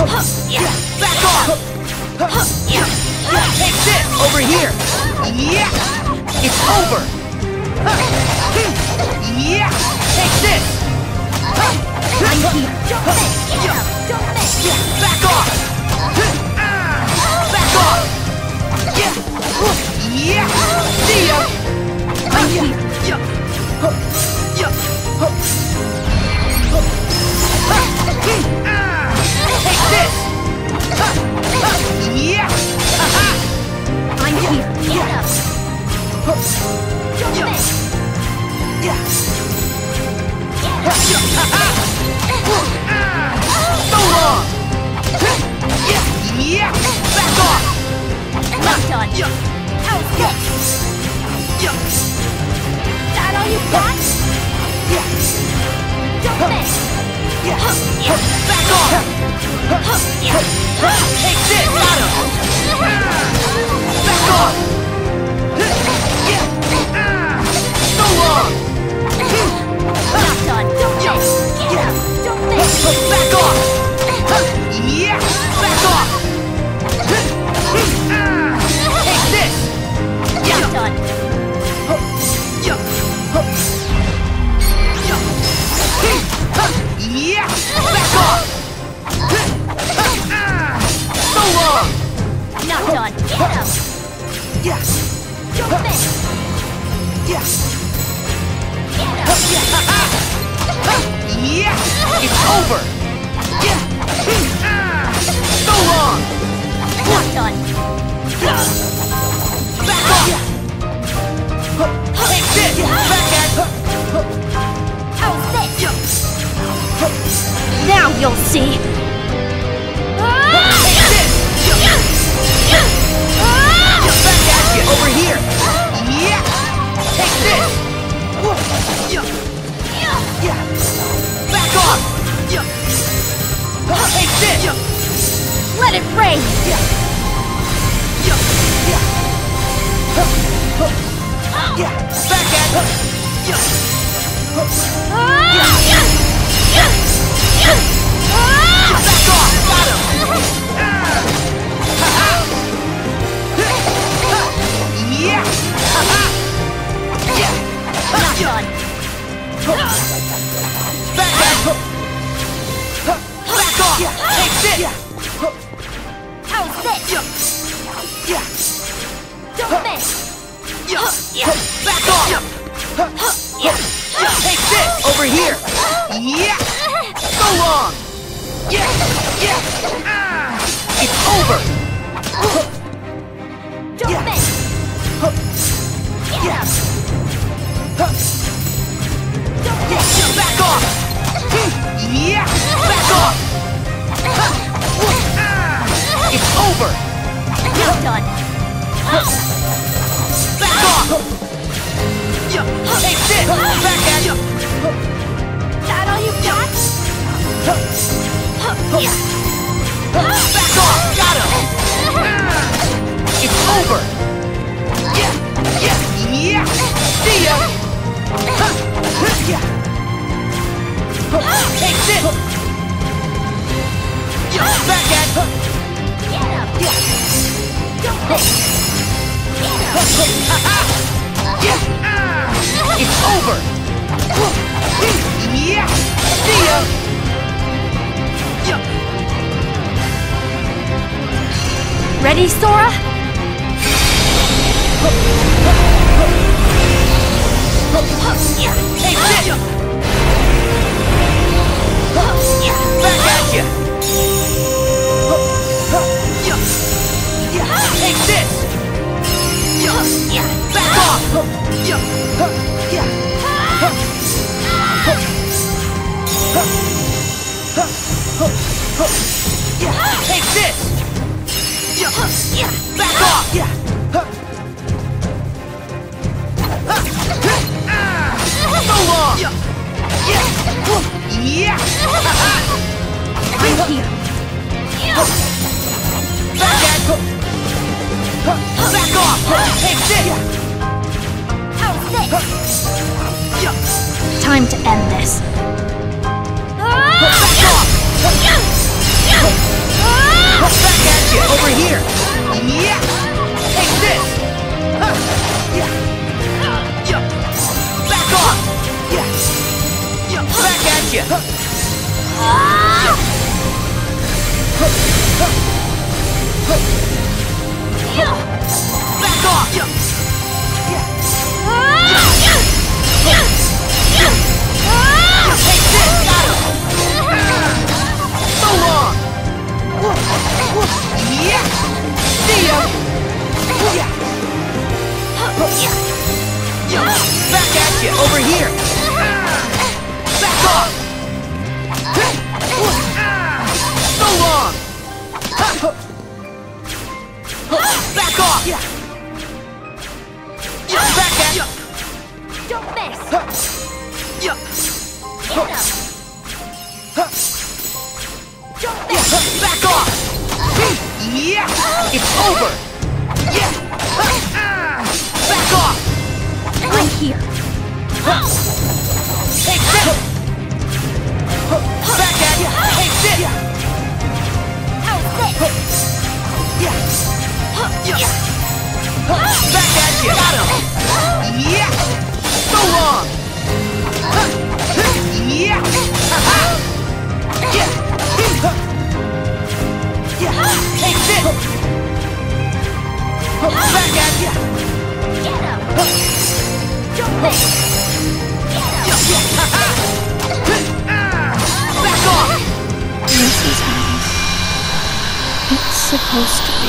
Back off! Take this! Over here! Yeah! It's over! Yeah! Take this! I'm here. Don't miss. Get up. Don't miss. Back off! Back off! Yeah! See ya! I'm here. Take this! Yeah! I'm here. Get up. Don't miss. Yeah! Get up. So long! Yeah! Back off! Not done. How's this? That all you got? Don't miss. Back off! Take this! Got him! Back off! So long! Not done. Don't miss. Get up. Don't miss. Back off! Yeah! Back off! Take this! Not done. Yeah! Back off! So long! Not done. Get up. Yeah! Don't miss. Yeah! Get up. Yeah! It's over! Yeah! So long! Not done. Back off! Take this! Back at! How's this? Now you'll see. Take this! Back at you! Over here! Yeah! Take this! Yeah! Back off! Take this! Let it rain. Yeah! Back at! Back off! Got him! Yeah! Not done. Back at! Back off! Take this! How's this? Don't miss. Back off! Take this! Over here! Yeah! So long! It's over! Don't miss. Get up. Don't miss. Back off! Yeah! Back off! It's over! Not done. Back off! Take this! Back at you! That all you got? Back off! Got him! It's over! Yeah! See ya! Take this! Back at! Get up. Don't miss. Get up. It's over! Yeah! See ya! Ready, Sora? Take this! Back at ya! Take this! Back off! Take this! Back off! So long! Yeah! I'm here. Back at! Back off! Take this! How's this? Time to end this. Back off! you! Over here! Yeah! Take this! Huh. Yeah! Yeah! Back off! Yeah! Yeah! Back at you! Huh. Yeah. Huh. Huh. Huh. Back off! Yeah! Yeah! Take this! Got him! So long! Yeah! See ya! Yeah! Yeah! Back at you! Over here! Back off! So long! Back off! Yeah! Back at you! Don't miss! Yeah! Get him! Don't miss! Back off! Yeah! It's over! Yeah! Back off! I'm here! Take this! Back at you! Take this! How's this? Yeah! Back at you! Got him! Yeah! So long! Yeah! Yeah! Yeah! Take this! Back at you! Get him! Don't miss! Get him! Back off! This is how it's supposed to be.